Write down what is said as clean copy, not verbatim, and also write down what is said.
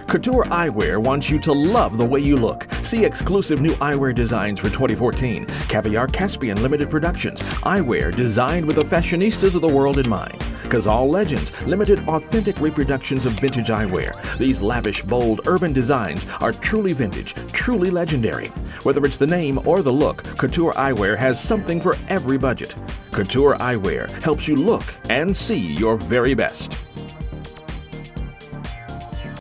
Couture Eyewear wants you to love the way you look. See exclusive new eyewear designs for 2014. Caviar Caspian Limited Productions. Eyewear designed with the fashionistas of the world in mind. Cazal Legends, limited authentic reproductions of vintage eyewear. These lavish, bold, urban designs are truly vintage, truly legendary. Whether it's the name or the look, Couture Eyewear has something for every budget. Couture Eyewear helps you look and see your very best.